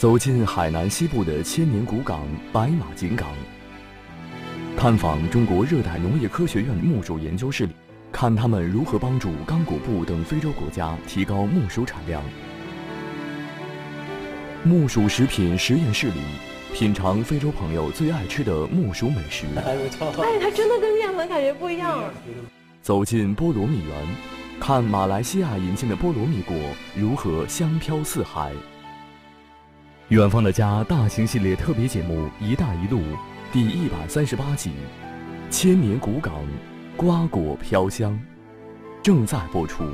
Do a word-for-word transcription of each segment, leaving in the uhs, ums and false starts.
走进海南西部的千年古港白马井港，探访中国热带农业科学院木薯研究室里，看他们如何帮助刚果部等非洲国家提高木薯产量。木薯食品实验室里，品尝非洲朋友最爱吃的木薯美食。 哎，它真的跟面粉感觉不一样。 走进菠萝蜜园，看马来西亚引进的菠萝蜜果如何香飘四海。远方的家大型系列特别节目《一带一路》第一百三十八集，千年古港，瓜果飘香，正在播出。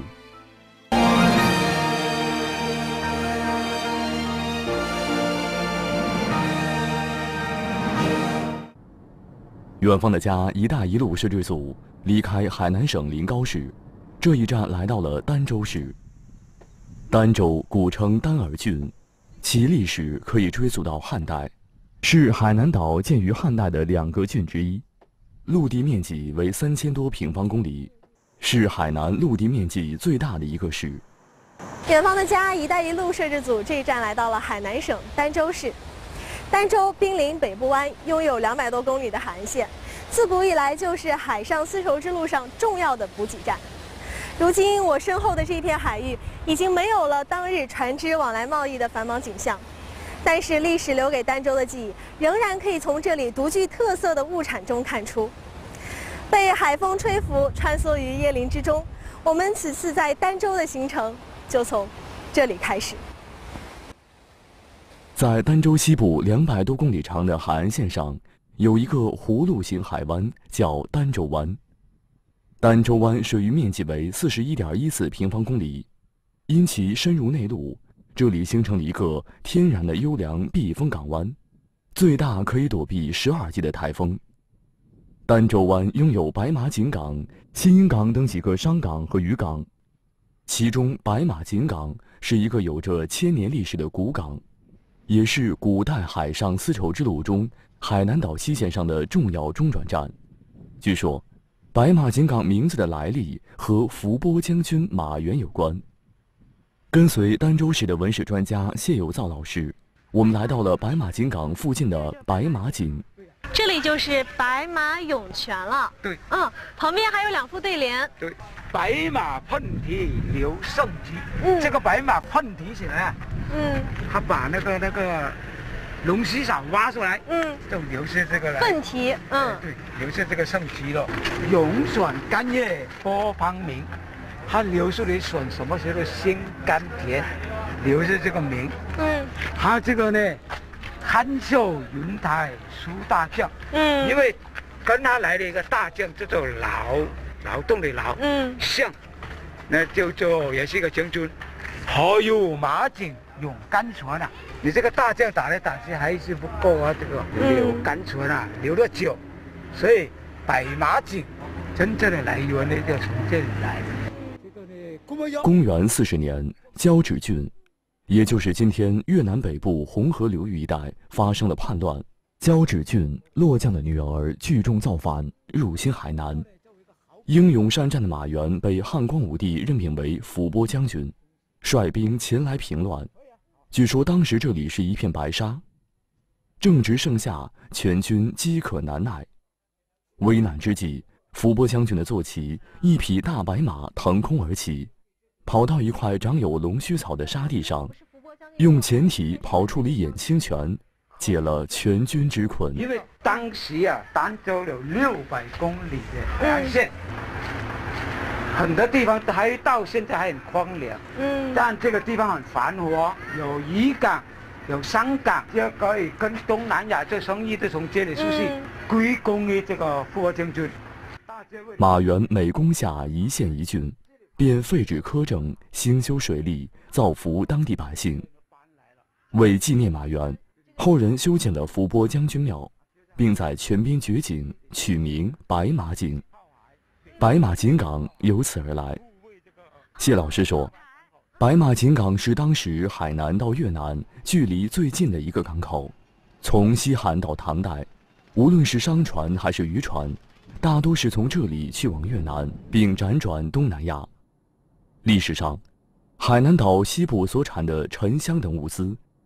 远方的家“一带一路”摄制组离开海南省临高市，这一站来到了儋州市。儋州古称儋尔郡，其历史可以追溯到汉代，是海南岛建于汉代的两个郡之一，陆地面积为三千多平方公里，是海南陆地面积最大的一个市。 远方的家“一带一路”摄制组这一站来到了海南省儋州市。儋州濒临北部湾，拥有两百多公里的海岸线，自古以来就是海上丝绸之路上重要的补给站。如今我身后的这片海域已经没有了当日船只往来贸易的繁忙景象，但是历史留给儋州的记忆仍然可以从这里独具特色的物产中看出。被海风吹拂，穿梭于椰林之中，我们此次在儋州的行程就从这里开始。 在儋州西部两百多公里长的海岸线上，有一个葫芦形海湾，叫儋州湾。儋州湾水域面积为四十一点一四平方公里，因其深入内陆，这里形成了一个天然的优良避风港湾，最大可以躲避十二级的台风。儋州湾拥有白马井港、新英港等几个商港和渔港，其中白马井港是一个有着千年历史的古港，也是古代海上丝绸之路中海南岛西线上的重要中转站。据说，白马井港名字的来历和伏波将军马援有关。跟随儋州市的文史专家谢有造老师，我们来到了白马井港附近的白马井。 这里就是白马涌泉了。 对， 嗯，旁边还有两副对联。 对，白马碰蹄留圣迹。 嗯， 这个白马碰蹄起来啊， 嗯， 他把那个那个龙须草挖出来， 嗯， 就留下这个了。 粪蹄，嗯， 对，留下这个圣迹了。永选甘叶波旁名，它留出来选什么时候心甘甜，留下这个名。 嗯， 它这个呢，汉秀云台苏大将。嗯，因为跟他来了一个大将，叫做劳劳动的劳，嗯，相，那就就也是一个将军。还有马井涌甘泉啊！你这个大将打来打去还是不够啊，这个留甘泉啊，留得久，所以白马井真正的来源呢，就从这里来的。 公元四十年，交趾郡，也就是今天越南北部红河流域一带发生了叛乱，交趾郡落将的女儿聚众造反，入侵海南。英勇善战的马援被汉光武帝任命为伏波将军，率兵前来平乱。据说当时这里是一片白沙，正值盛夏，全军饥渴难耐。危难之际，伏波将军的坐骑一匹大白马腾空而起，跑到一块长有龙须草的沙地上，用前蹄刨出了一眼清泉，解了全军之困。 因为当时啊，儋州有六百公里的海岸线。很多地方还到现在还很荒凉，嗯，但这个地方很繁华，有渔港，有商港，就可以跟东南亚做生意都从这里出去，归功于这个伏波将军。 马援每攻下一县一郡，便废止苛政，兴修水利，造福当地百姓。为纪念马援，后人修建了伏波将军庙，并在泉边掘井，取名白马井。白马井港由此而来。谢老师说，白马井港是当时海南到越南距离最近的一个港口。从西汉到唐代，无论是商船还是渔船，大多是从这里去往越南，并辗转东南亚。历史上，海南岛西部所产的沉香等物资，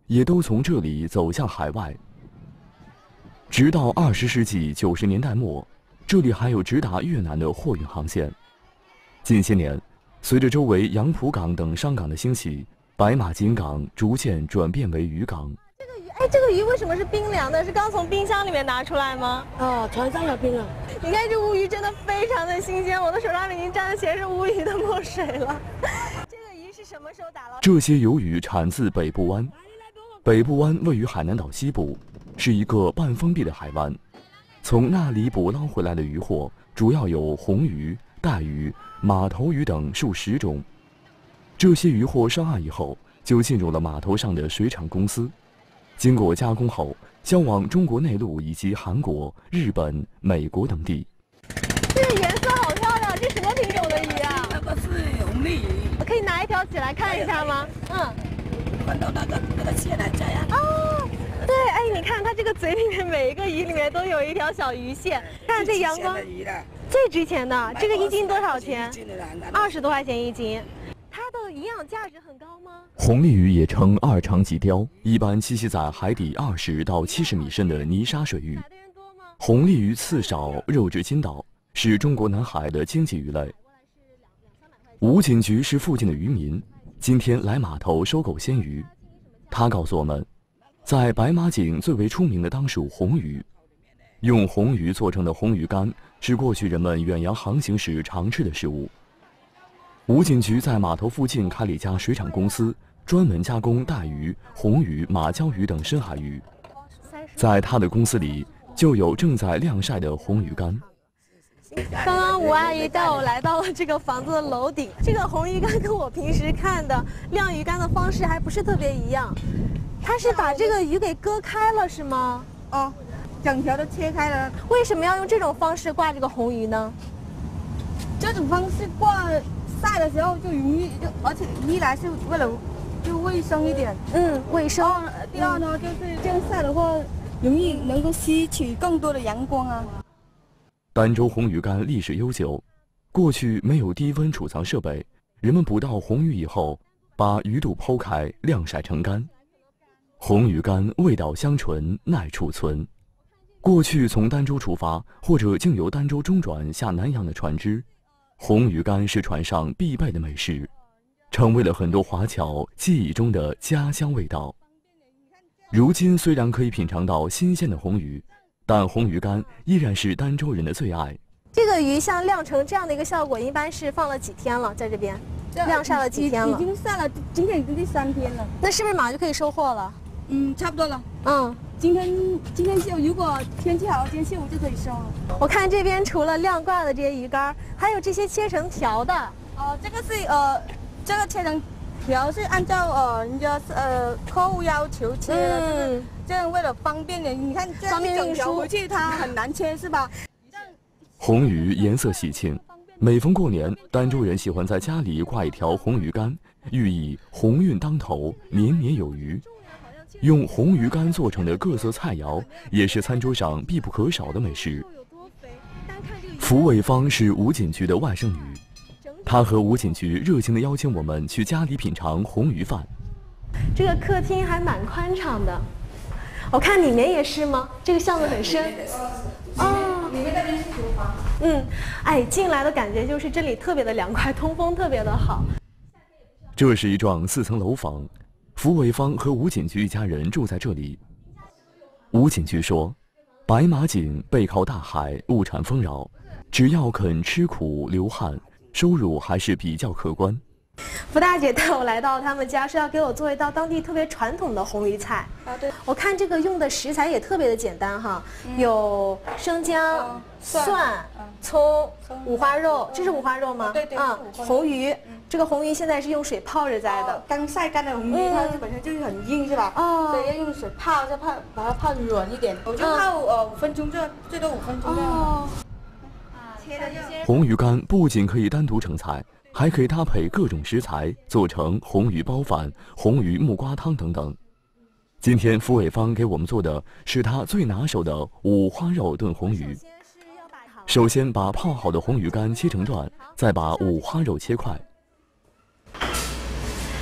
也都从这里走向海外。直到二十世纪九十年代末，这里还有直达越南的货运航线。近些年，随着周围杨浦港等商港的兴起，白马井港逐渐转变为渔港。 这个鱼，哎，这个鱼为什么是冰凉的？是刚从冰箱里面拿出来吗？ 哦，船上有冰了。 你看这乌鱼真的非常的新鲜，我的手上已经沾的全是乌鱼的墨水了。这个鱼是什么时候打捞？ 这些鱿鱼产自北部湾。北部湾位于海南岛西部，是一个半封闭的海湾。从那里捕捞回来的渔获主要有红鱼、带鱼、马头鱼等数十种。这些渔获上岸以后，就进入了码头上的水产公司，经过加工后销往中国内陆以及韩国、日本、美国等地。 这个颜色好漂亮，这什么品种的鱼啊？ 那个是红鲤鱼。 我可以拿一条起来看一下吗？嗯。 看到那个那个线来摘呀。 哦，对，哎，你看它这个嘴里面每一个鱼里面都有一条小鱼线，看这阳光。最值钱的，这个一斤多少钱？二十多块钱一斤。它的营养价值很高吗？ 红鲤鱼也称二长鳍鲷，一般栖息在海底二十到七十米深的泥沙水域。红鲤鱼刺少，肉质筋道，是中国南海的经济鱼类。吴锦菊是附近的渔民，今天来码头收购鲜鱼。他告诉我们，在白马井最为出名的当属红鱼。用红鱼做成的红鱼干是过去人们远洋航行时常吃的食物。吴锦菊在码头附近开了一家水产公司，专门加工带鱼、红鱼、马鲛鱼等深海鱼。在他的公司里，就有正在晾晒的红鱼干。 刚刚吴阿姨带我来到了这个房子的楼顶，这个红鱼干跟我平时看的晾鱼干的方式还不是特别一样，它是把这个鱼给割开了是吗？ 哦，整条都切开了。 为什么要用这种方式挂这个红鱼呢？ 这种方式挂晒的时候就容易，就而且一来是为了就卫生一点， 嗯，卫生。 哦、第二呢，嗯、就是这样晒的话，容易能够吸取更多的阳光啊。 儋州红鱼干历史悠久，过去没有低温储藏设备，人们捕到红鱼以后，把鱼肚剖开晾晒成干。红鱼干味道香醇，耐储存。过去从儋州出发，或者经由儋州中转下南洋的船只，红鱼干是船上必备的美食，成为了很多华侨记忆中的家乡味道。如今虽然可以品尝到新鲜的红鱼，但红鱼干依然是儋州人的最爱。 这个鱼像晾成这样的一个效果，一般是放了几天了？在这边晾晒了几天了？ 已经晒了，今天已经第三天了。 那是不是马上就可以收货了？ 嗯，差不多了。 嗯， 今天今天下午如果天气好，今天下午就可以收了。 我看这边除了晾挂的这些鱼干，还有这些切成条的。 哦，这个是呃，这个切成条是按照呃人家呃客户要求切的，嗯、就是这样为了方便点。你看这样一整条回去它很难切是吧？ 红鱼颜色喜庆，每逢过年，儋州人喜欢在家里挂一条红鱼干，寓意鸿运当头，年年有余。用红鱼干做成的各色菜肴，也是餐桌上必不可少的美食。符伟芳是吴锦菊的外甥女，她和吴锦菊热情地邀请我们去家里品尝红鱼饭。 这个客厅还蛮宽敞的，我看里面也是吗？这个巷子很深。哦， 里面那边是厨房。 嗯，哎，进来的感觉就是这里特别的凉快，通风特别的好。 这是一幢四层楼房。符伟芳和吴锦菊一家人住在这里。吴锦菊说，白马井背靠大海，物产丰饶，只要肯吃苦流汗，收入还是比较可观。 福大姐带我来到他们家，是要给我做一道当地特别传统的红鱼菜。 啊，对。 我看这个用的食材也特别的简单哈，嗯、有生姜、嗯、蒜、嗯、葱、五花肉，这是五花肉吗？ 对对。 嗯，红鱼。嗯，这个红鱼现在是用水泡着栽的， 哦、刚晒干的红鱼，它本身就是很硬，是吧？哦，所以要用水泡，再泡把它泡软一点。我就泡呃五分钟，这最多五分钟这样。哦。 切的红鱼干不仅可以单独成菜，还可以搭配各种食材做成红鱼包饭、红鱼木瓜汤等等。今天符伟芳给我们做的是他最拿手的五花肉炖红鱼。首先把泡好的红鱼干切成段，再把五花肉切块。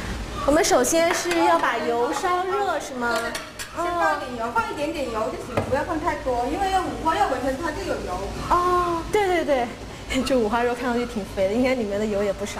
我们首先是要把油烧热，是吗？ 先放点油，放一点点油就行，不要放太多，因为要五花肉本身它就有油。 哦，对对对，这五花肉看上去挺肥的，应该里面的油也不少。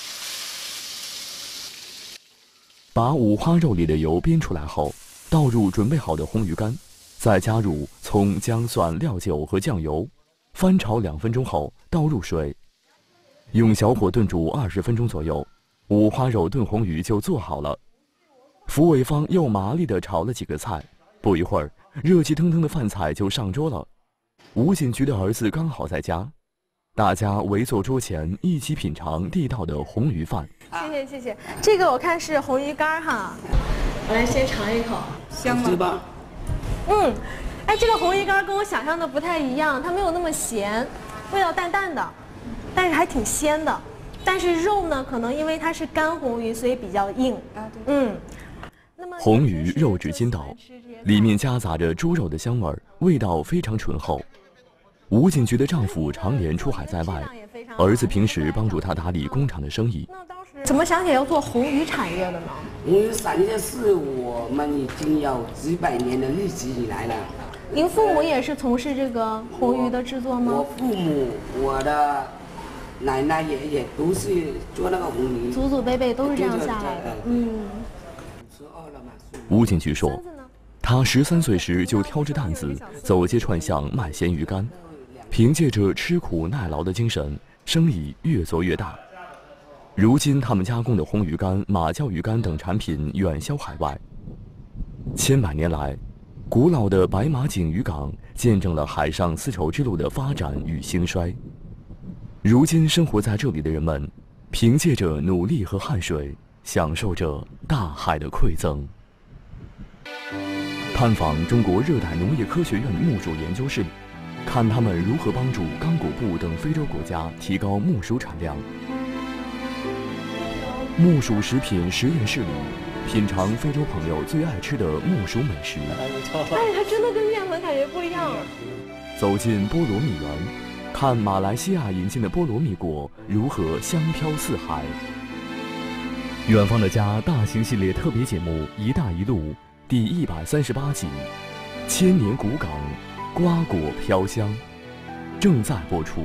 把五花肉里的油煸出来后，倒入准备好的红鱼干，再加入葱、姜、蒜、料酒和酱油，翻炒两分钟后倒入水，用小火炖煮二十分钟左右，五花肉炖红鱼就做好了。福伟芳又麻利地炒了几个菜，不一会儿，热气腾腾的饭菜就上桌了。吴锦菊的儿子刚好在家，大家围坐桌前一起品尝地道的红鱼饭。 谢谢谢谢，这个我看是红鱼干哈，我来先尝一口， 香吗？ 嗯，哎，这个红鱼干跟我想象的不太一样，它没有那么咸，味道淡淡的，但是还挺鲜的。但是肉呢，可能因为它是干红鱼，所以比较硬。啊，对。嗯。 红鱼肉质筋道，里面夹杂着猪肉的香味儿，味道非常醇厚。吴锦菊的丈夫常年出海在外，儿子平时帮助他打理工厂的生意。 怎么想起来要做红鱼产业的呢？ 红鱼产业是我们已经有几百年的历史以来了。 您父母也是从事这个红鱼的制作吗？ 我父母、我的奶奶、爷爷都是做那个红鱼， 祖祖辈辈都是这样下来的。嗯。 吴锦菊说，他十三岁时就挑着担子走街串巷卖咸鱼干，凭借着吃苦耐劳的精神，生意越做越大。如今他们加工的红鱼干、马鲛鱼干等产品远销海外。千百年来，古老的白马井渔港见证了海上丝绸之路的发展与兴衰。如今生活在这里的人们，凭借着努力和汗水，享受着大海的馈赠。探访中国热带农业科学院木薯研究室，看他们如何帮助刚果布等非洲国家提高木薯产量。木薯食品实验室里，品尝非洲朋友最爱吃的木薯美食。 哎，它真的跟面粉感觉不一样。 走进菠萝蜜园，看马来西亚引进的菠萝蜜果如何香飘四海。远方的家大型系列特别节目《一带一路》第一百三十八集，千年古港，瓜果飘香，正在播出。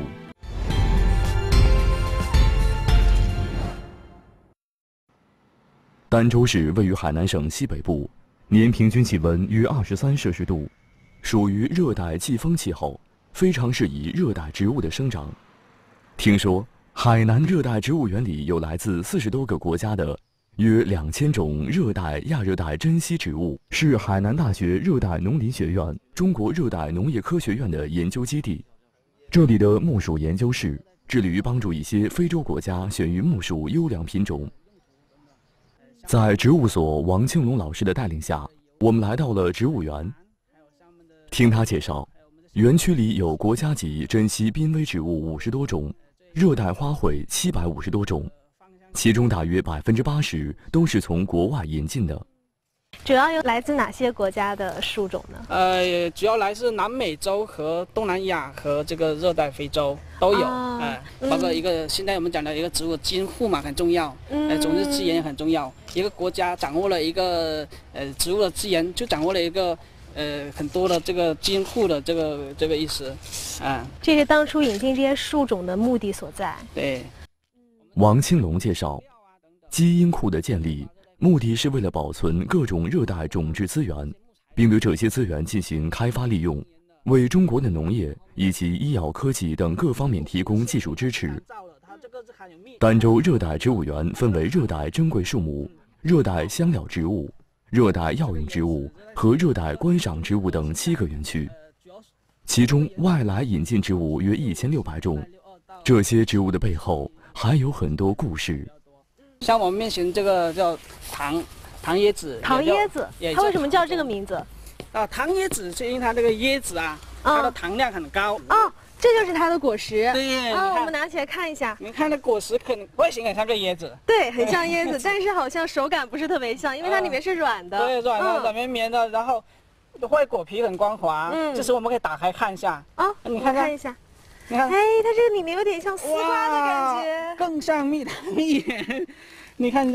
儋州市位于海南省西北部，年平均气温约二十三摄氏度，属于热带季风气候，非常适宜热带植物的生长。听说海南热带植物园里有来自四十多个国家的约两千种热带、亚热带珍稀植物，是海南大学热带农林学院、中国热带农业科学院的研究基地。这里的木薯研究室致力于帮助一些非洲国家选育木薯优良品种。在植物所王庆龙老师的带领下，我们来到了植物园。听他介绍，园区里有国家级珍稀濒危植物五十多种，热带花卉七百五十多种，其中大约百分之八十都是从国外引进的。 主要有来自哪些国家的树种呢？ 呃，主要来自南美洲和东南亚和这个热带非洲都有，哎、 哦呃，包括一个、嗯、现在我们讲的一个植物基因库嘛很重要，嗯，呃，种子资源也很重要。一个国家掌握了一个呃植物的资源，就掌握了一个呃很多的这个基因库的这个这个意思，啊、呃。 这是当初引进这些树种的目的所在。 对。 王青龙介绍，基因库的建立目的是为了保存各种热带种质资源，并对这些资源进行开发利用，为中国的农业以及医药科技等各方面提供技术支持。儋州热带植物园分为热带珍贵树木、热带香料植物、热带药用植物和热带观赏植物等七个园区，其中外来引进植物约一千六百种。这些植物的背后还有很多故事。 像我们面前这个叫糖糖椰子， 糖椰子，它为什么叫这个名字？ 啊，糖椰子是因为它这个椰子啊，它的糖量很高。 哦，这就是它的果实。 对， 啊，我们拿起来看一下。 你看那果实，可能外形很像个椰子。 对，很像椰子，但是好像手感不是特别像，因为它里面是软的。 对，软的，软绵绵的，然后外果皮很光滑。嗯，这时我们可以打开看一下。啊， 你看看一下。 你看， 哎，它这个里面有点像丝瓜的感觉， 更像蜜糖蜜。你看一下，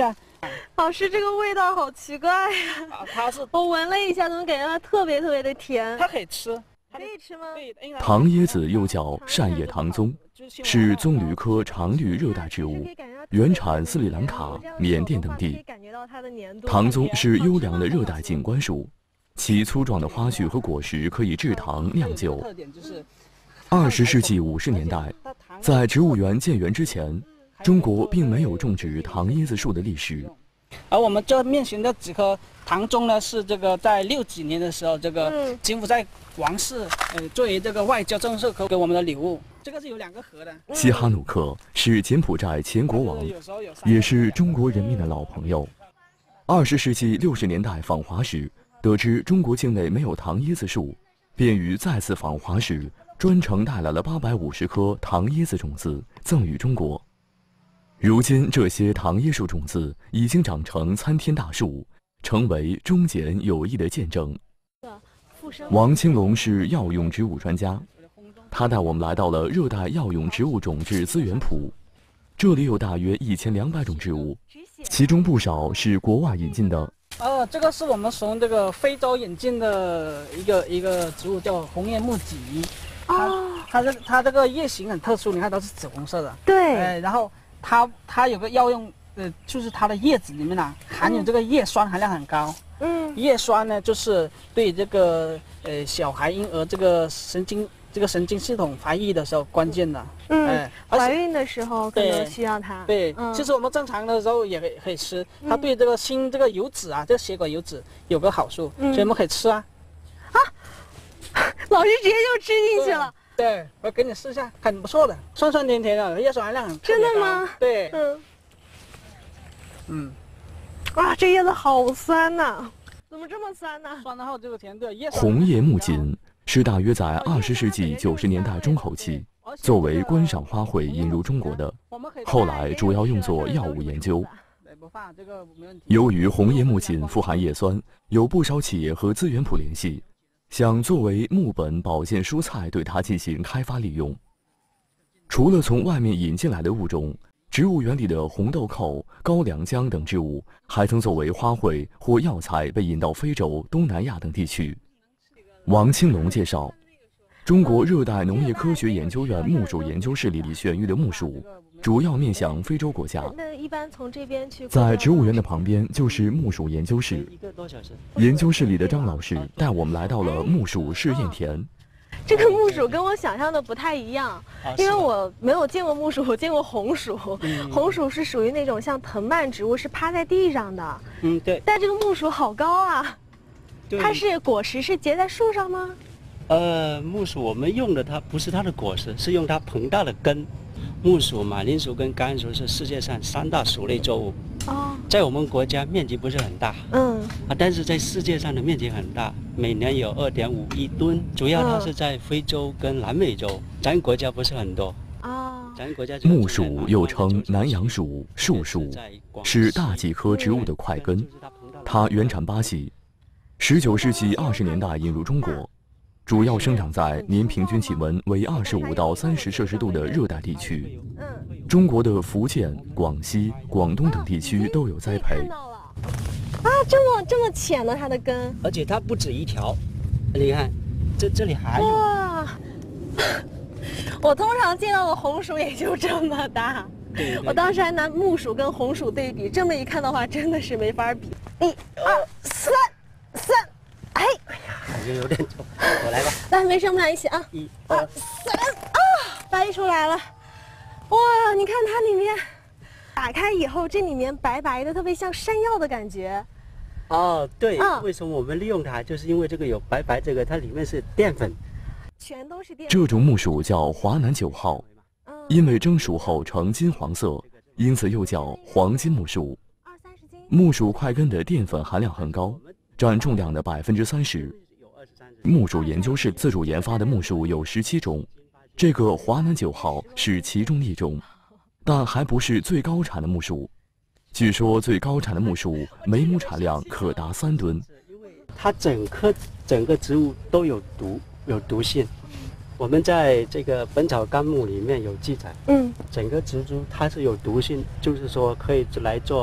老师，这个味道好奇怪呀！ 啊，它是我闻了一下，怎么感觉它特别特别的甜？ 它可以吃， 可以吃吗？ 对， 糖椰子又叫扇叶糖棕，是棕榈科常绿热带植物，原产斯里兰卡、缅甸等地。糖棕是优良的热带景观树，其粗壮的花序和果实可以制糖酿酒。二十世纪五十年代，在植物园建园之前，中国并没有种植糖椰子树的历史。 而我们这面前的几棵糖棕呢，是这个在六几年的时候，这个柬埔寨王室呃作为这个外交政策给我们的礼物。这个是有两个盒的。 西哈努克是柬埔寨前国王，也是中国人民的老朋友。二十世纪六十年代访华时，得知中国境内没有糖椰子树，便于再次访华时专程带来了八百五十颗糖椰子种子赠予中国。如今这些糖椰树种子已经长成参天大树，成为中柬友谊的见证。王青龙是药用植物专家，他带我们来到了热带药用植物种质资源铺，这里有大约一千两百种植物，其中不少是国外引进的。 呃，这个是我们从这个非洲引进的一个一个植物，叫红叶木槿。它、哦、它这它这个叶形很特殊，你看都是紫红色的。 对。 哎，然后它它有个药用，呃，就是它的叶子里面呢、啊、含有这个叶酸含量很高。嗯。叶酸呢，就是对这个呃小孩婴儿这个神经这个神经系统发育的时候关键的。 嗯。哎，怀孕的时候可能需要它。 对。嗯、其实我们正常的时候也可以可以吃，它对这个心这个油脂啊，这个血管油脂有个好处，嗯、所以我们可以吃啊。 啊！老师直接就吃进去了。 对，对我给你试一下，很不错的，酸酸甜甜的，叶酸含量很真的吗？ 对。 嗯。 嗯。 哇，这叶子好酸呐、啊！怎么这么酸呢？ 酸的后这个甜对叶。 红叶木槿是大约在二十世纪九十年代中后期，作为观赏花卉引入中国的，后来主要用作药物研究。由于红叶木槿富含叶酸，有不少企业和资源铺联系，想作为木本保健蔬菜对它进行开发利用。除了从外面引进来的物种，植物园里的红豆蔻、高粱姜等植物还曾作为花卉或药材被引到非洲、东南亚等地区。王青龙介绍，中国热带农业科学研究院木属研究室里选育的木属，主要面向非洲国家。 那一般从这边去， 在植物园的旁边就是木属研究室。研究室里的张老师带我们来到了木属试验田。 这个木薯跟我想象的不太一样，因为我没有见过木薯，我见过红薯。红薯是属于那种像藤蔓植物，是趴在地上的。 嗯，对。 但这个木薯好高啊！它是果实是结在树上吗？ 呃，木薯我们用的它不是它的果实，是用它膨大的根。木薯、马铃薯跟甘薯是世界上三大薯类作物。哦。在我们国家面积不是很大。嗯。啊，但是在世界上的面积很大，每年有二点五亿吨。主要它是在非洲跟南美洲，嗯、咱国家不是很多。哦。咱国家木薯又称南洋薯、树薯，是大戟科植物的块根，它原产巴西。十九世纪二十年代引入中国，主要生长在年平均气温为二十五到三十摄氏度的热带地区。中国的福建、广西、广东等地区都有栽培。 啊，这么这么浅的它的根， 而且它不止一条，你看，这这里还有。哇！ 我通常见到的红薯也就这么大。对对对，我当时还拿木薯跟红薯对比，这么一看的话，真的是没法比。一、二、三。三，哎， 哎呀，感觉有点重，我来吧。 来，没事，我们俩一起啊。一、二、三，啊，掰出来了。哇，你看它里面，打开以后，这里面白白的，特别像山药的感觉。 哦，对，嗯、为什么我们利用它，就是因为这个有白白这个，它里面是淀粉， 全都是淀粉。 这种木薯叫华南九号，因为蒸熟后呈金黄色，因此又叫黄金木薯。木薯块根的淀粉含量很高。占重量的百分之三十。木薯研究室自主研发的木薯有十七种，这个华南九号是其中一种，但还不是最高产的木薯。据说最高产的木薯每亩产量可达三吨。 它整棵整个植物都有毒，有毒性。我们在这个《本草纲目》里面有记载，嗯，整个植株它是有毒性，就是说可以来做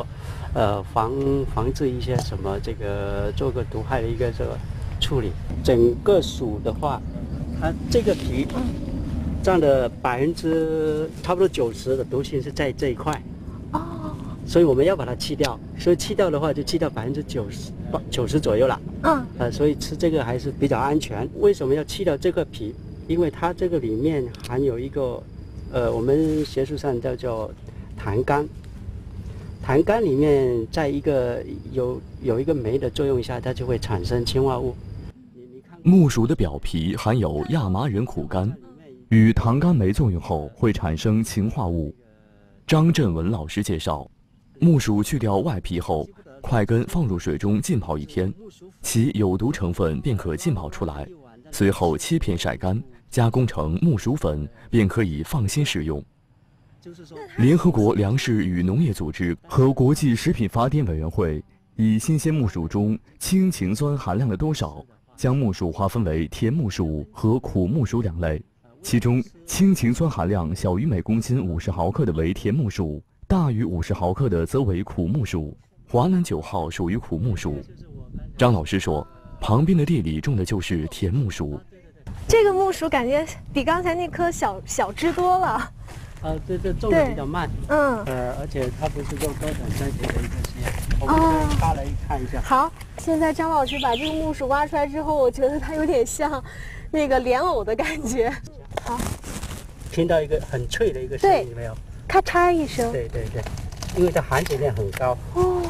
呃，防防治一些什么这个做个毒害的一个这个处理。整个鼠的话，它这个皮占的百分之差不多九十的毒性是在这一块。哦。所以我们要把它去掉，所以去掉的话就去掉百分之九十九十左右了。嗯。呃，所以吃这个还是比较安全。为什么要去掉这个皮？因为它这个里面含有一个，呃，我们学术上叫做痰苷。痰苷里面在一个有有一个酶的作用下，它就会产生氰化物。 木薯的表皮含有亚麻仁苦苷，与糖苷酶作用后会产生氰化物。张振文老师介绍，木薯去掉外皮后，快根放入水中浸泡一天，其有毒成分便可浸泡出来，随后切片晒干，加工成木薯粉，便可以放心食用。联合国粮食与农业组织和国际食品法典委员会以新鲜木薯中氢氰酸含量的多少，将木薯划分为甜木薯和苦木薯两类。其中，氢氰酸含量小于每公斤五十毫克的为甜木薯，大于五十毫克的则为苦木薯。华南九号属于苦木薯。张老师说，旁边的地里种的就是甜木薯。 这个木薯感觉比刚才那颗小小只多了。 呃，对对，种的比较慢，嗯，呃，而且它不是用高产栽培的一个实验，我们可以下来看一下。 好，现在张老师把这个木薯挖出来之后，我觉得它有点像那个莲藕的感觉。好， 听到一个很脆的一个声音没有？ 咔嚓一声。 对对对，因为它含碱量很高。哦。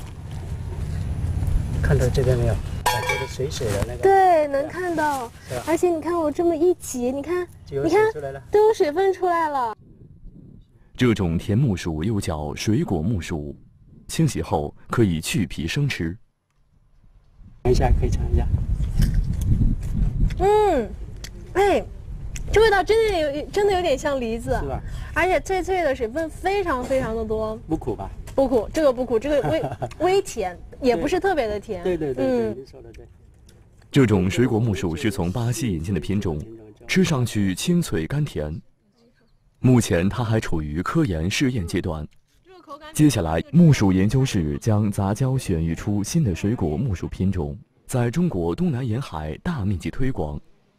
看到这边没有？感觉的水水的那个。 对，能看到。而且你看我这么一挤，你看，你看，都有水分出来了。 这种甜木薯又叫水果木薯，清洗后可以去皮生吃。 尝一下，可以尝一下。 嗯，哎，这味道真的有，真的有点像梨子， 是吧？ 而且脆脆的，水分非常非常的多。 不苦吧？ 不苦，这个不苦，这个微微甜，也不是特别的甜。 对对对对，嗯、你说的对。 这种水果木薯是从巴西引进的品种，吃上去清脆甘甜。目前它还处于科研试验阶段。接下来，木薯研究室将杂交选育出新的水果木薯品种，在中国东南沿海大面积推广。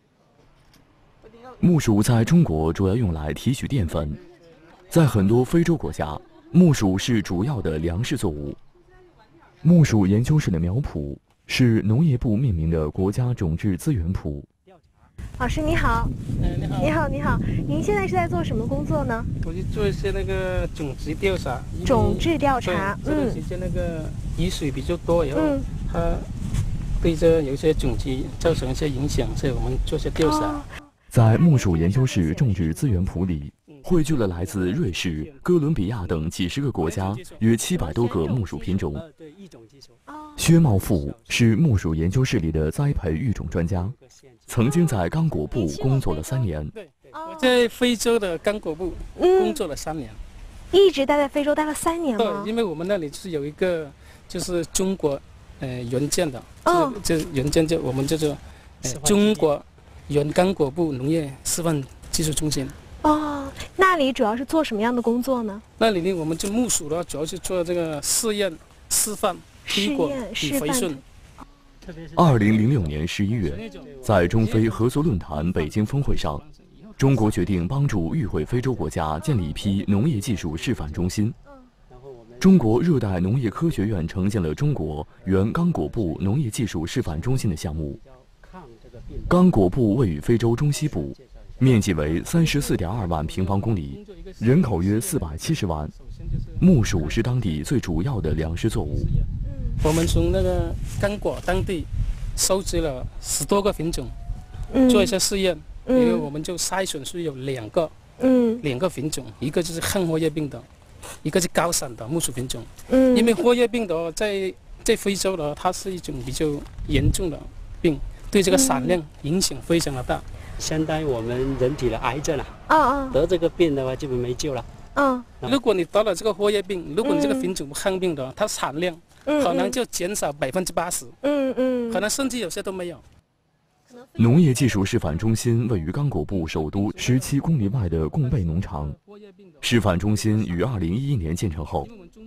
木薯在中国主要用来提取淀粉，在很多非洲国家，木薯是主要的粮食作物。木薯研究室的苗圃是农业部命名的国家种质资源圃。 老师你好， 嗯，你好， 你好，你好，您现在是在做什么工作呢？ 我去做一些那个种子调查。 种质调查， 嗯，这段时间那个雨水比较多，以后、嗯、它对这有些种子造成一些影响，所以我们做些调查。哦、 在木薯研究室种植资源圃里，汇聚了来自瑞士、哥伦比亚等几十个国家约七百多个木薯品种。薛茂富是木薯研究室里的栽培育种专家。曾经在刚果部工作了三年。 对，我在非洲的刚果部工作了三年， 嗯、一直待在非洲待了三年吗？ 对，因为我们那里是有一个就是中国呃原建的，哦，这原建就我们叫做、呃、中国原刚果部农业示范技术中心。 哦，那里主要是做什么样的工作呢？ 那里呢，我们就木薯的话，主要是做这个试验、示范、推广与培训。 二零零六年十一月，在中非合作论坛北京峰会上，中国决定帮助与会非洲国家建立一批农业技术示范中心。中国热带农业科学院承建了中国原刚果部农业技术示范中心的项目。刚果部位于非洲中西部，面积为三十四点二万平方公里，人口约四百七十万。木薯是当地最主要的粮食作物。 我们从那个刚果当地收集了十多个品种，嗯、做一些试验，因为、嗯、我们就筛选出有两个，嗯，两个品种，一个就是抗活叶病的，一个是高产的木薯品种。嗯，因为活叶病的在在非洲的它是一种比较严重的病，对这个产量影响非常的大， 相当于我们人体的癌症了。啊啊，得这个病的话基本没救了。 嗯， 如果你得了这个活叶病，如果你这个品种不抗病的，它产量可能就减少百分之八十，嗯嗯，可能甚至有些都没有。 农业技术示范中心位于刚果部首都十七公里外的贡贝农场。示范中心于二零一一年建成后，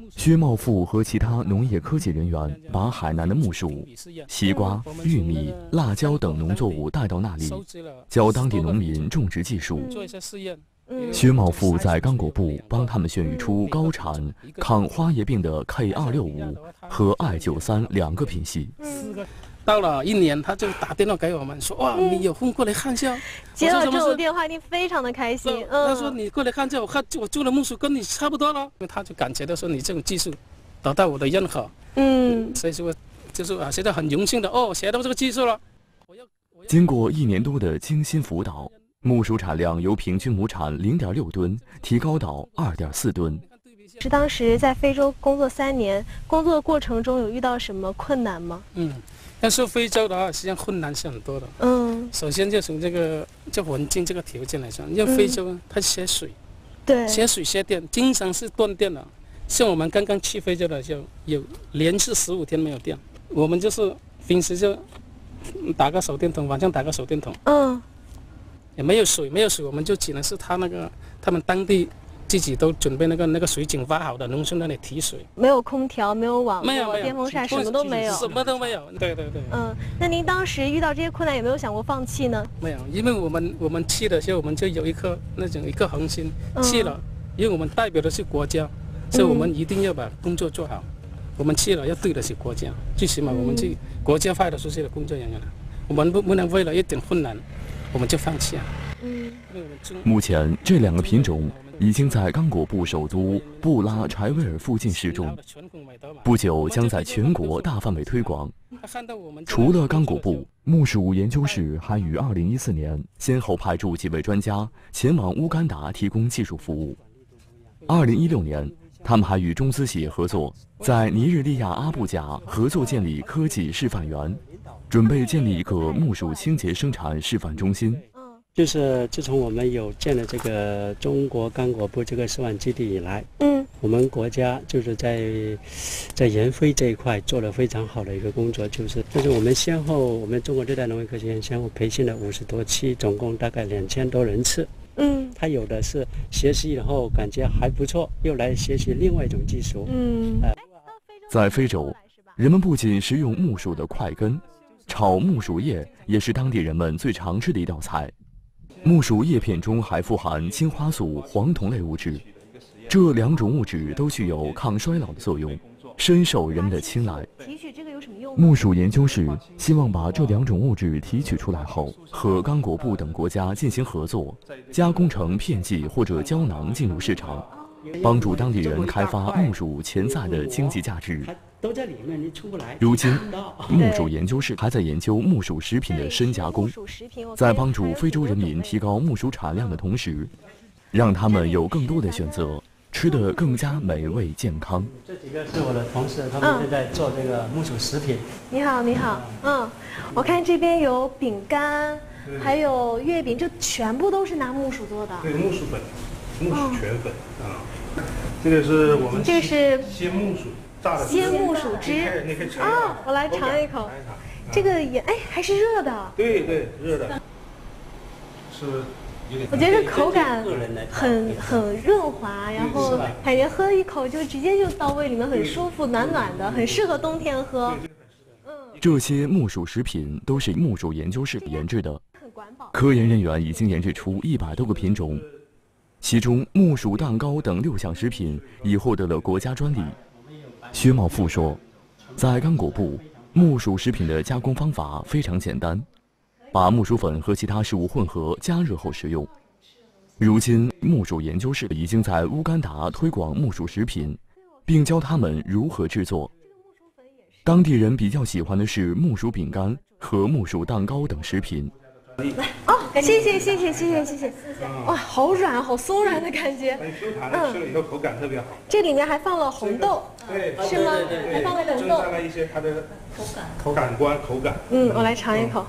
薛茂富和其他农业科技人员把海南的木薯、西瓜、玉米、辣椒等农作物带到那里，教当地农民种植技术。 做一些试验。 薛茂富在刚果部帮他们选育出高产、抗花叶病的 K 二六五和 I 九三两个品系。 到了一年，他就打电话给我们说：“哇，你有空过来看一下。” 接到这种电话，你非常的开心。 他说：“你过来看一下，我看我种的木薯跟你差不多了。”他就感觉到说你这种技术得到我的认可。嗯，所以说就是啊，现在很荣幸的哦，学到这个技术了。 经过一年多的精心辅导，木薯产量由平均亩产零点六吨提高到二点四吨。 是当时在非洲工作三年，工作过程中有遇到什么困难吗？ 嗯。但是非洲的话，实际上困难是很多的。嗯，首先就从这个这环境这个条件来说，因为非洲它缺水， 对， 缺水缺电，经常是断电的。像我们刚刚去非洲的时候，有连续十五天没有电。我们就是平时就打个手电筒，晚上打个手电筒。嗯，也没有水，没有水，我们就只能是他那个他们当地。自己都准备那个那个水井挖好的，农村那里提水， 没有空调，没有网络， 没有电风扇，什么都没有， 什么都没有。对对对。 嗯，那您当时遇到这些困难，有没有想过放弃呢？ 没有，因为我们我们去的时候，我们就有一颗那种一颗恒心，嗯、去了，因为我们代表的是国家，所以我们一定要把工作做好。嗯、我们去了要对得起国家，最起码我们是国家派的出去的工作人员了，我们不不能为了一点困难，我们就放弃啊。 嗯。目前这两个品种已经在刚果部首都布拉柴维尔附近试种，不久将在全国大范围推广。除了刚果部，木薯研究室还于二零一四年先后派驻几位专家前往乌干达提供技术服务。二零一六年，他们还与中资企业合作，在尼日利亚阿布贾合作建立科技示范园，准备建立一个木薯清洁生产示范中心。 就是自从我们有建了这个中国刚果部这个示范基地以来，嗯，我们国家就是在在研飞这一块做了非常好的一个工作，就是就是我们先后我们中国热带农业科学院先后培训了五十多期，总共大概两千多人次。嗯，他有的是学习以后感觉还不错，又来学习另外一种技术。嗯，呃、 在非洲，人们不仅食用木薯的块根，炒木薯叶也是当地人们最常吃的一道菜。木薯叶片中还富含青花素、黄酮类物质，这两种物质都具有抗衰老的作用，深受人们的青睐。 提取这个有什么用？ 木薯研究室希望把这两种物质提取出来后，和刚果部等国家进行合作，加工成片剂或者胶囊进入市场，帮助当地人开发木薯潜在的经济价值。 都在里面，你出不来。 如今，木薯研究室还在研究木薯食品的深加工，在帮助非洲人民提高木薯产量的同时，让他们有更多的选择，吃得更加美味健康。 这几个是我的同事，他们正在做这个木薯食品。 你好，你好，嗯，我看这边有饼干，还有月饼，这全部都是拿木薯做的。 对，木薯粉，木薯全粉啊。这个是我们这是鲜木薯。 鲜木薯汁啊，我来尝一口。这个也哎，还是热的。 对对，热的。是有点。 我觉得这口感很很润滑，然后感觉喝一口就直接就到胃里面，很舒服，暖暖的，很适合冬天喝。 嗯。这些木薯食品都是木薯研究室研制的，科研人员已经研制出一百多个品种，其中木薯蛋糕等六项食品已获得了国家专利。薛茂富说，在刚果部，木薯食品的加工方法非常简单，把木薯粉和其他食物混合加热后食用。如今，木薯研究室已经在乌干达推广木薯食品，并教他们如何制作。当地人比较喜欢的是木薯饼干和木薯蛋糕等食品。 哦，谢谢谢谢谢谢谢谢，哇，好软好松软的感觉， 很 Q 弹的，吃了以后口感特别好。 这里面还放了红豆， 对， 是吗？还放了红豆， 增加了一些它的口感、口感官、口感。 嗯，我来尝一口。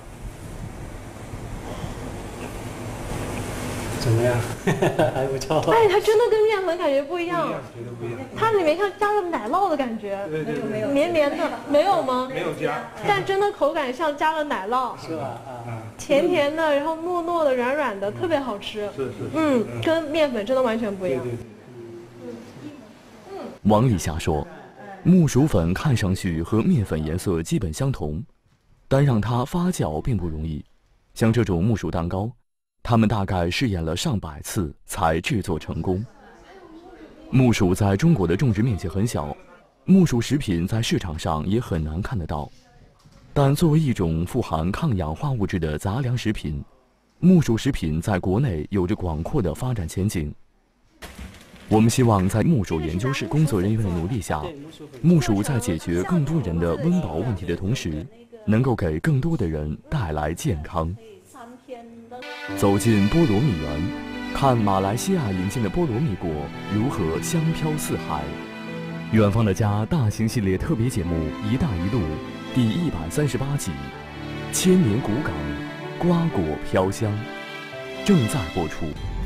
怎么样？还不错。 哎，它真的跟面粉感觉不一样， 绝对不一样。 它里面像加了奶酪的感觉， 对对对， 绵绵的，没有吗？ 没有加， 但真的口感像加了奶酪， 是吧？啊， 甜甜的，然后糯糯的、软软的，特别好吃。 是是， 嗯，跟面粉真的完全不一样。 对对对。 王丽霞说，木薯粉看上去和面粉颜色基本相同，但让它发酵并不容易。像这种木薯蛋糕，他们大概试验了上百次才制作成功。木薯在中国的种植面积很小，木薯食品在市场上也很难看得到。但作为一种富含抗氧化物质的杂粮食品，木薯食品在国内有着广阔的发展前景。我们希望在木薯研究室工作人员的努力下，木薯在解决更多人的温饱问题的同时，能够给更多的人带来健康。走进菠萝蜜园，看马来西亚引进的菠萝蜜果如何香飘四海。远方的家大型系列特别节目《一带一路》第一百三十八集，千年古港，瓜果飘香，正在播出。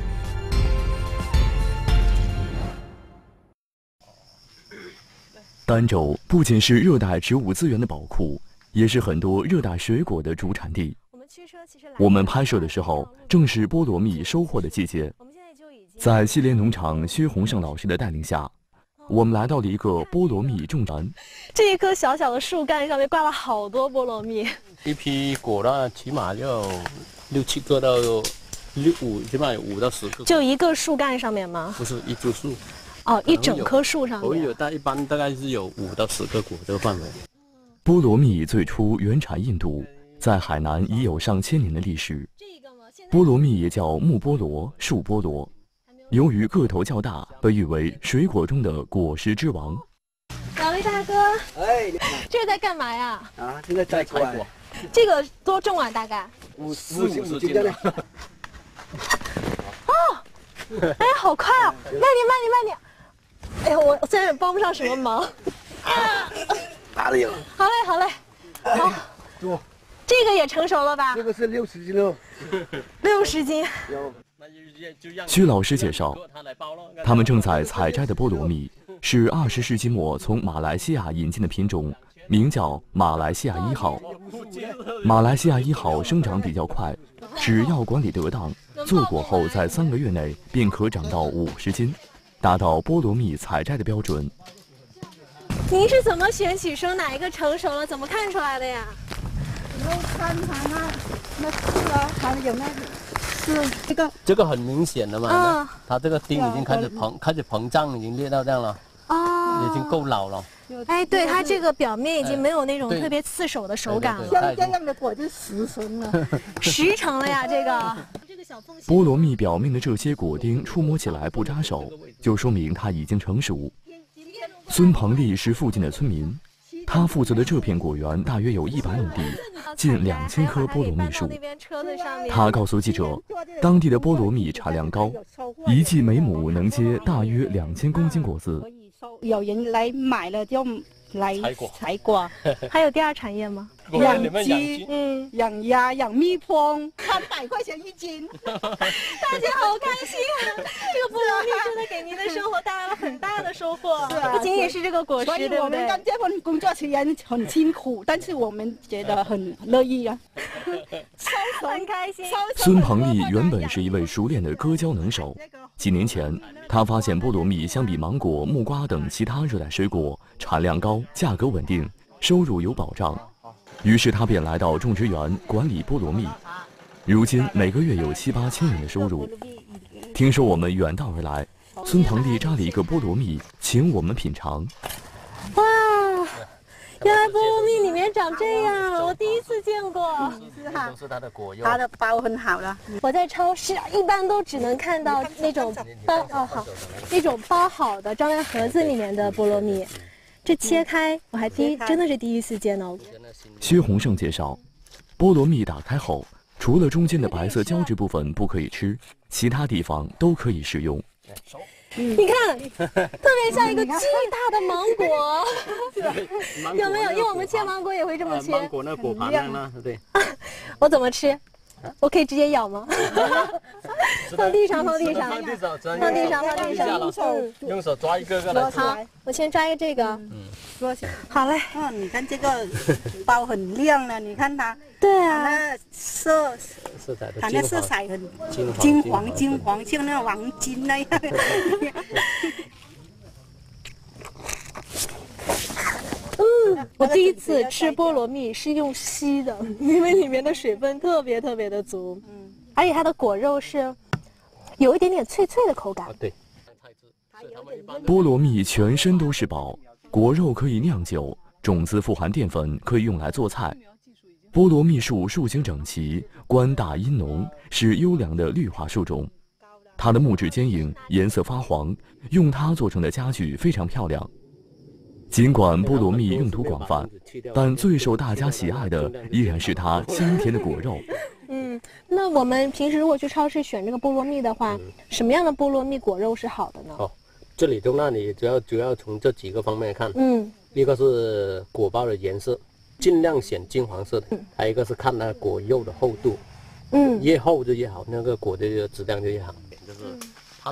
儋州不仅是热带植物资源的宝库，也是很多热带水果的主产地。我们拍摄的时候正是菠萝蜜收获的季节，在西联农场薛洪胜老师的带领下，我们来到了一个菠萝蜜种园。 这一棵小小的树干上面挂了好多菠萝蜜， 一批果呢，起码要六七个到六五，起码有五到十个。 就一个树干上面吗？ 不是一株树。 哦，一整棵树上面。 我有，但一般大概是有五到十个果这个范围。 菠萝蜜最初原产印度，在海南已有上千年的历史。菠萝蜜也叫木菠萝、树菠萝，由于个头较大，被誉为水果中的果实之王。 老魏大哥，哎，这是在干嘛呀？ 啊，现在在采果。 这个多重啊？大概五四五十斤的。 哦，哎，好快啊！慢点，慢点，慢点。哎呀，我虽然也帮不上什么忙。啊， 哪里有？ 好嘞，好嘞，好。 多。 这个也成熟了吧？ 这个是六十斤喽。 六十斤。 有。 薛老师介绍，他们正在采摘的菠萝蜜是二十世纪末从马来西亚引进的品种，名叫马来西亚一号。马来西亚一号生长比较快，只要管理得当，做果后在三个月内便可长到五十斤，达到菠萝蜜采摘的标准。 您是怎么选取说哪一个成熟了？怎么看出来的呀？ 然后看它那那刺啊，还有那是这个这个很明显的嘛， 嗯、 它这个丁已经开始膨，开始膨胀，已经裂到这样了。哦，已经够老了。 哎，对，它这个表面已经没有那种特别刺手的手感了。 像这样的果就十成了， 十成了呀，这个。 菠萝蜜表面的这些果丁触摸起来不扎手，就说明它已经成熟。孙鹏丽是附近的村民，他负责的这片果园大约有一百亩地，近两千棵菠萝蜜树。他告诉记者，当地的菠萝蜜产量高，一季每亩能结大约两千公斤果子。 有人来买了就来采果。 还有第二产业吗？ 养鸡，嗯，养鸭，养蜜蜂，三百块钱一斤。 大家好开心啊！这个菠萝蜜真的给您的生活带来了很大的收获，不仅仅是这个果实，对不对？ 我们干这份工作虽然很辛苦，但是我们觉得很乐意啊， 很开心。 孙鹏丽原本是一位熟练的割胶能手，几年前他发现菠萝蜜相比芒果、木瓜等其他热带水果产量高，价格稳定，收入有保障。于是他便来到种植园管理菠萝蜜，如今每个月有七八千元的收入。听说我们远道而来，孙鹏丽扎了一个菠萝蜜，请我们品尝。 哇，原来菠萝蜜里面长这样，我第一次见过。 是哈，都是它的果肉， 它的包很好了。 我在超市一般都只能看到那种包哦好，那种包好的装在盒子里面的菠萝蜜。这切开，我还第一真的是第一次见到。 薛洪胜介绍，菠萝蜜打开后，除了中间的白色胶质部分不可以吃，其他地方都可以食用。 你看，特别像一个巨大的芒果，有没有？因为我们切芒果也会这么切。 芒果那果盘呢？对。 我怎么吃？我可以直接咬吗？放地上，放地上，放地上，放地上，放地上。 用手，用手抓一个个来吃。 好，我先抓一个这个。 嗯， 好嘞。 嗯，你看这个包很亮了，你看它。 对啊。 那色，它那色彩很金黄，金黄，像那黄金那样。 我第一次吃菠萝蜜是用吸的，因为里面的水分特别特别的足，嗯，而且它的果肉是有一点点脆脆的口感。 对。 菠萝蜜全身都是宝，果肉可以酿酒，种子富含淀粉，可以用来做菜。菠萝蜜树树形整齐，冠大阴浓，是优良的绿化树种。它的木质坚硬，颜色发黄，用它做成的家具非常漂亮。尽管菠萝蜜用途广泛，但最受大家喜爱的依然是它香甜的果肉。 嗯，那我们平时如果去超市选这个菠萝蜜的话，嗯、什么样的菠萝蜜果肉是好的呢？ 哦，这里从那里主要主要从这几个方面看， 嗯， 一个是果包的颜色，尽量选金黄色的，嗯、还有一个是看那果肉的厚度，嗯，越厚就越好，那个果的质量就越好。就是、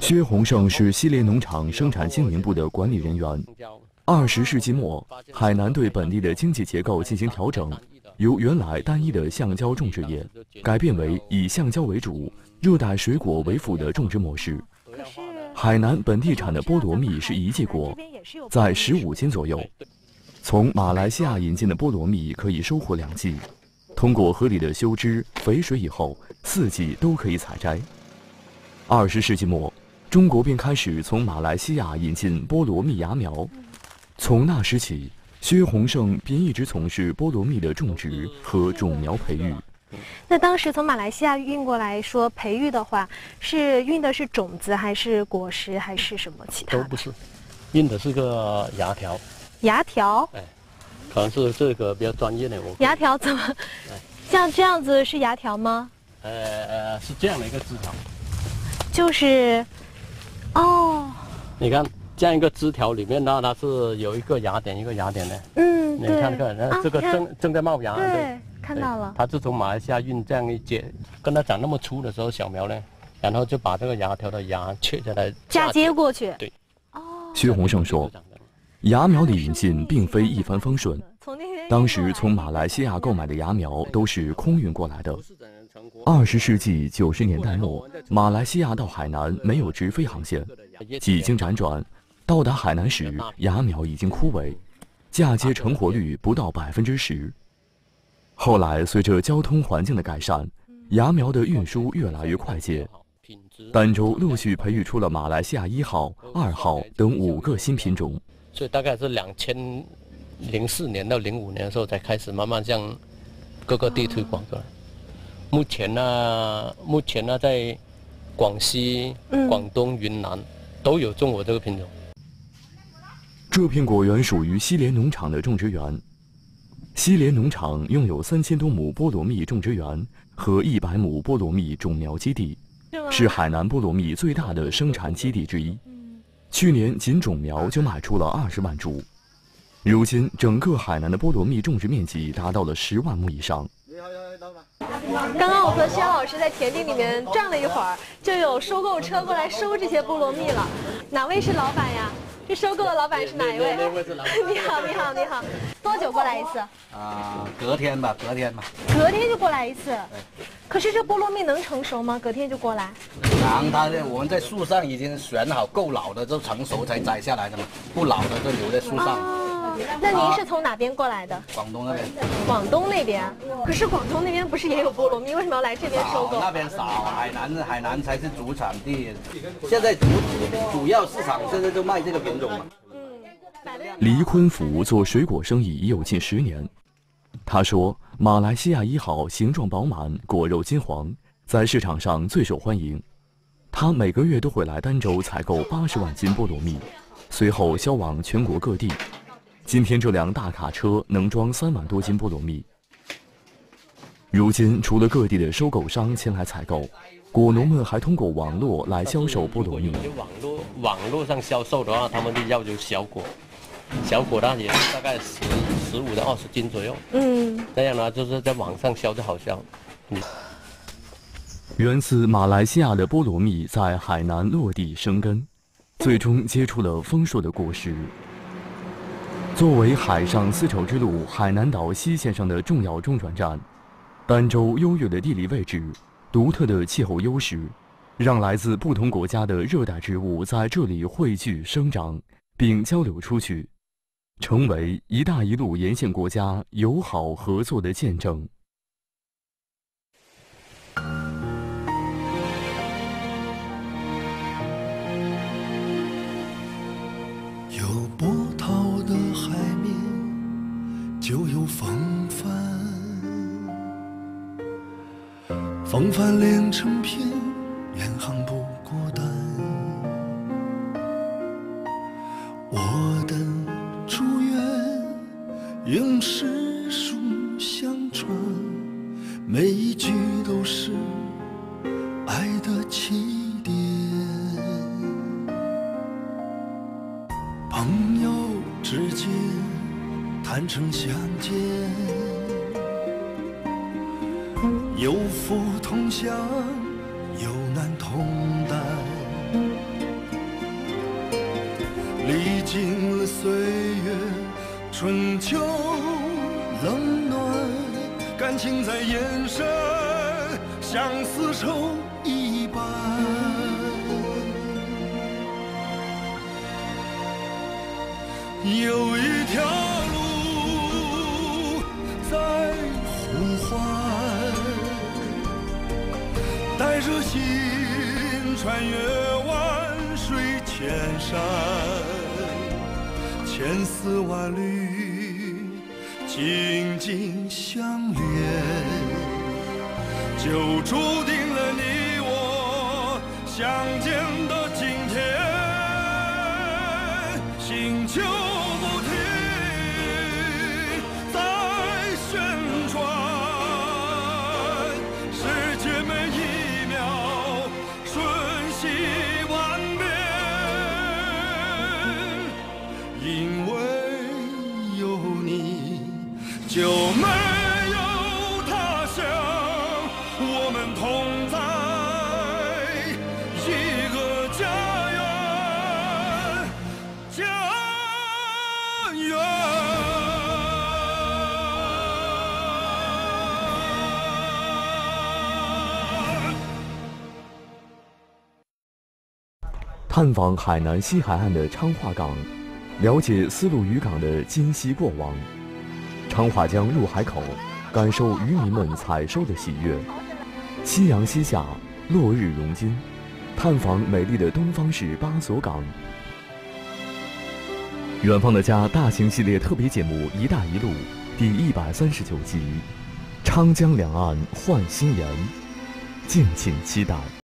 薛洪胜是西联农场生产经营部的管理人员。二十世纪末，海南对本地的经济结构进行调整，由原来单一的橡胶种植业，改变为以橡胶为主、热带水果为辅的种植模式。海南本地产的菠萝蜜是一季果，在十五斤左右。从马来西亚引进的菠萝蜜可以收获两季，通过合理的修枝、肥水以后，四季都可以采摘。二十世纪末，中国便开始从马来西亚引进菠萝蜜芽苗。从那时起，薛洪胜便一直从事菠萝蜜的种植和种苗培育。 那当时从马来西亚运过来说培育的话，是运的是种子还是果实还是什么其他的？ 都不是，运的是个芽条。 芽条？ 哎，可能是这个比较专业的我。 芽条怎么？像这样子是芽条吗？ 呃呃，是这样的一个枝条。 就是，哦。 你看。这样一个枝条里面呢，它是有一个芽点一个芽点的。 嗯， 你看看，那这个正、啊、正在冒芽。 对， 对看到了。 它是从马来西亚运这样一节，跟它长那么粗的时候，小苗呢，然后就把这个芽条的芽切下来嫁接过去。 对。 哦。 薛洪胜说，芽苗的引进并非一帆风顺，当时从马来西亚购买的芽苗都是空运过来的。二十世纪九十年代末，马来西亚到海南没有直飞航线，几经辗转。到达海南时，芽苗已经枯萎，嫁接成活率不到百分之十。后来随着交通环境的改善，芽苗的运输越来越快捷。儋州陆续培育出了马来西亚一号、二号等五个新品种。 所以大概是两千零四年到零五年的时候才开始慢慢向各个地推广出来。目前呢，目前呢在广西、广东、云南都有种我这个品种。 这片果园属于西联农场的种植园。西联农场拥有三千多亩菠萝蜜种植园和一百亩菠萝蜜种苗基地，是海南菠萝蜜最大的生产基地之一。去年仅种苗就卖出了二十万株，如今整个海南的菠萝蜜种植面积达到了十万亩以上。 刚刚我和薛老师在田地里面转了一会儿，就有收购车过来收这些菠萝蜜了。哪位是老板呀？这收购的老板是哪一位？你好，你好，你好。多久过来一次？ 啊，隔天吧，隔天吧。 隔天就过来一次。可是这菠萝蜜能成熟吗？隔天就过来？ 能，它我们在树上已经选好，够老的就成熟才摘下来的嘛，不老的就留在树上。 哦，那您是从哪边过来的？ 广东那边。 广东那边？可是广东那边不是也有菠萝蜜？为什么要来这边收购？ 那边少，海南海南才是主产地。现在主主要市场现在就卖这个品种嘛。 黎坤福做水果生意已有近十年。他说，马来西亚一号形状饱满，果肉金黄，在市场上最受欢迎。他每个月都会来儋州采购八十万斤菠萝蜜，随后销往全国各地。今天这辆大卡车能装三万多斤菠萝蜜。如今，除了各地的收购商前来采购，果农们还通过网络来销售菠萝蜜。 网络网络上销售的话，他们就要求小果，小果呢也是大概十十五到二十斤左右。嗯，这样呢就是在网上销就好销。嗯。 源自马来西亚的菠萝蜜在海南落地生根，最终结出了丰硕的果实。作为海上丝绸之路海南岛西线上的重要中转站，儋州优越的地理位置、独特的气候优势，让来自不同国家的热带植物在这里汇聚生长，并交流出去， 成为“一带一路”沿线国家友好合作的见证。 有波涛的海面，就有风帆，风帆连成片，远航不孤单。我的祝愿用诗书相传，每一句都是爱的起点。朋友之间坦诚相见，有福同享，有难同担。历经了岁月春秋冷暖，感情在眼神，像丝绸一般。有一条路在呼唤，带着心穿越万水千山，千丝万缕紧紧相连，就注定了你我相见的今天。星球不停在旋转，世界每一秒瞬息万变，因为有你就没有他乡，我们同在一个家。 探访海南西海岸的昌化港，了解丝路渔港的今昔过往。昌化江入海口，感受渔民们采收的喜悦。夕阳西下，落日融金，探访美丽的东方市巴索港。远方的家大型系列特别节目《一带一路》第一百三十九集，昌江两岸换新颜，敬请期待。